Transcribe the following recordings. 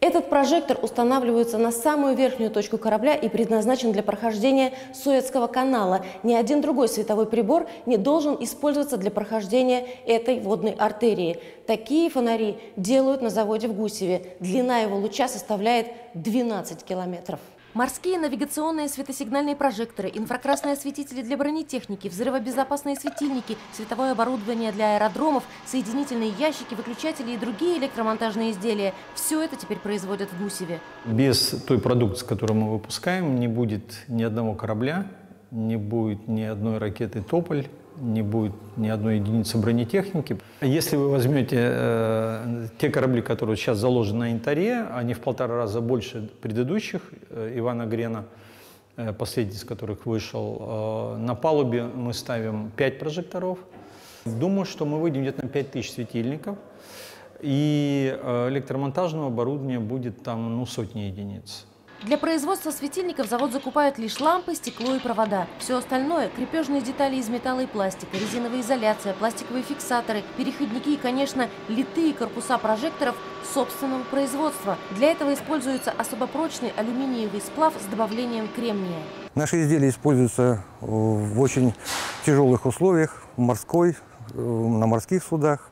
Этот прожектор устанавливается на самую верхнюю точку корабля и предназначен для прохождения Суэцкого канала. Ни один другой световой прибор не должен использоваться для прохождения этой водной артерии. Такие фонари делают на заводе в Гусеве. Длина его луча составляет 12 километров. Морские навигационные светосигнальные прожекторы, инфракрасные осветители для бронетехники, взрывобезопасные светильники, световое оборудование для аэродромов, соединительные ящики, выключатели и другие электромонтажные изделия – все это теперь производят в Гусеве. Без той продукции, которую мы выпускаем, не будет ни одного корабля, не будет ни одной ракеты «Тополь», не будет ни одной единицы бронетехники. Если вы возьмете те корабли, которые сейчас заложены на Янтаре, они в 1,5 раза больше предыдущих, Ивана Грена, последний из которых вышел. На палубе мы ставим 5 прожекторов. Думаю, что мы выйдем где-то на 5000 светильников, и электромонтажного оборудования будет там сотни единиц. Для производства светильников завод закупает лишь лампы, стекло и провода. Все остальное – крепежные детали из металла и пластика, резиновая изоляция, пластиковые фиксаторы, переходники и, конечно, литые корпуса прожекторов собственного производства. Для этого используется особо прочный алюминиевый сплав с добавлением кремния. Наши изделия используются в очень тяжелых условиях, на морских судах,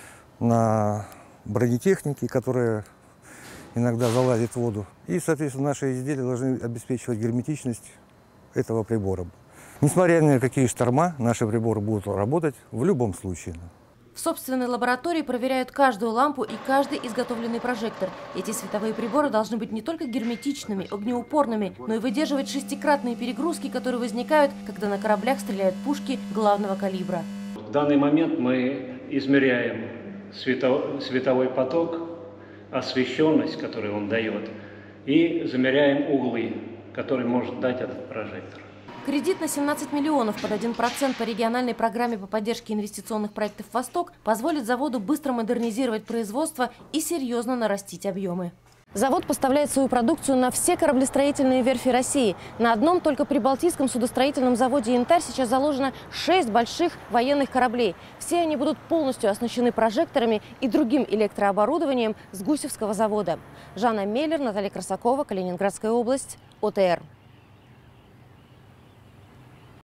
на бронетехнике, которая иногда залазит в воду. И, соответственно, наши изделия должны обеспечивать герметичность этого прибора. Несмотря ни на какие шторма, наши приборы будут работать в любом случае. В собственной лаборатории проверяют каждую лампу и каждый изготовленный прожектор. Эти световые приборы должны быть не только герметичными, огнеупорными, но и выдерживать 6-кратные перегрузки, которые возникают, когда на кораблях стреляют пушки главного калибра. В данный момент мы измеряем световой поток, освещенность, которую он дает, и замеряем углы, которые может дать этот прожектор. Кредит на 17 миллионов под 1% по региональной программе по поддержке инвестиционных проектов «Восток» позволит заводу быстро модернизировать производство и серьезно нарастить объемы. Завод поставляет свою продукцию на все кораблестроительные верфи России. На одном только прибалтийском судостроительном заводе «Янтарь» сейчас заложено 6 больших военных кораблей. Все они будут полностью оснащены прожекторами и другим электрооборудованием с Гусевского завода. Жанна Меллер, Наталья Красакова, Калининградская область, ОТР.